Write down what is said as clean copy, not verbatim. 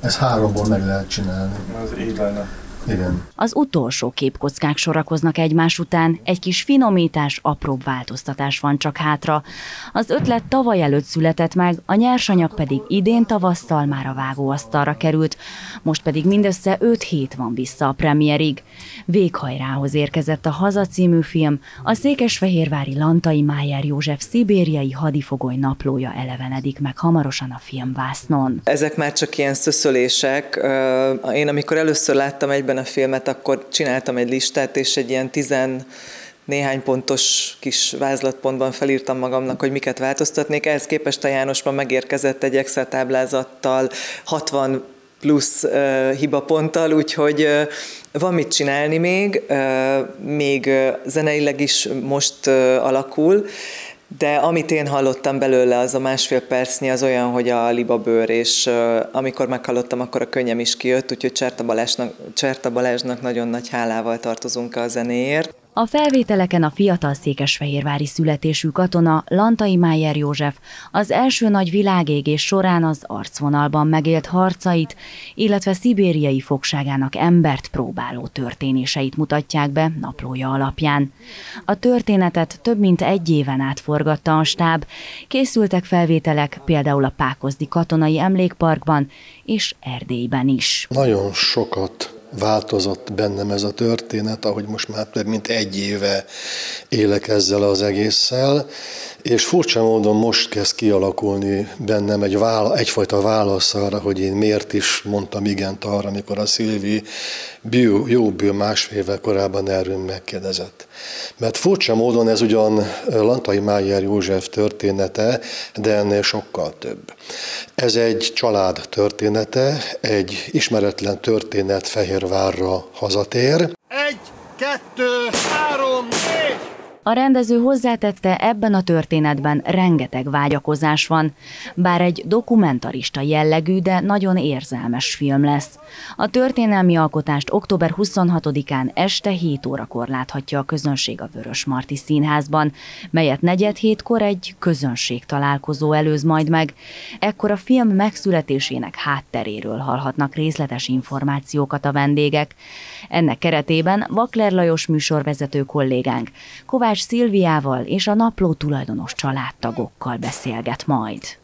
Ez 3-ból meg lehet csinálni. Az így lenne. Igen. Az utolsó képkockák sorakoznak egymás után, egy kis finomítás, apróbb változtatás van csak hátra. Az ötlet tavaly előtt született meg, a nyersanyag pedig idén tavasszal már a vágóasztalra került, most pedig mindössze 5 hét van vissza a premierig. Véghajrához érkezett a Haza című film, a székesfehérvári Lantai Májer József szibériai hadifogoly naplója elevenedik meg hamarosan a filmvásznon. Ezek már csak ilyen szöszölések. Én amikor először láttam egyben a filmet, akkor csináltam egy listát, és egy ilyen 10 néhány pontos kis vázlatpontban felírtam magamnak, hogy miket változtatnék. Ehhez képest a Jánosban megérkezett egy Excel táblázattal, 60 plusz hibaponttal, úgyhogy van mit csinálni még zeneileg is most alakul, de amit én hallottam belőle, az a 1,5 percnyi, az olyan, hogy a libabőr, és amikor meghallottam, akkor a könnyem is kijött, úgyhogy Cserta Balázsnak nagyon nagy hálával tartozunk a zenéért. A felvételeken a fiatal székesfehérvári születésű katona, Lantai Májer József az első nagy világégés során az arcvonalban megélt harcait, illetve szibériai fogságának embert próbáló történéseit mutatják be naplója alapján. A történetet több mint 1 éven át forgatta a stáb, készültek felvételek például a Pákozdi Katonai Emlékparkban és Erdélyben is. Nagyon sokat változott bennem ez a történet, ahogy most már több mint 1 éve élek ezzel az egésszel, és furcsa módon most kezd kialakulni bennem egyfajta válasz arra, hogy én miért is mondtam igent arra, amikor a Szilvi jó bő 1,5 évvel korábban erről megkérdezett. Mert furcsa módon ez ugyan Lantai Májer József története, de ennél sokkal több. Ez egy család története, egy ismeretlen történet Fehérvárra hazatér. 1, 2, 3, 4! A rendező hozzátette, ebben a történetben rengeteg vágyakozás van, bár egy dokumentarista jellegű, de nagyon érzelmes film lesz. A történelmi alkotást október 26-án este 7 órakor láthatja a közönség a Vörösmarty Színházban, melyet 6:45-kor egy közönségtalálkozó előz majd meg. Ekkor a film megszületésének hátteréről hallhatnak részletes információkat a vendégek. Ennek keretében Vakler Lajos műsorvezető kollégánk Kovács Szilviával és a napló tulajdonos családtagokkal beszélget majd.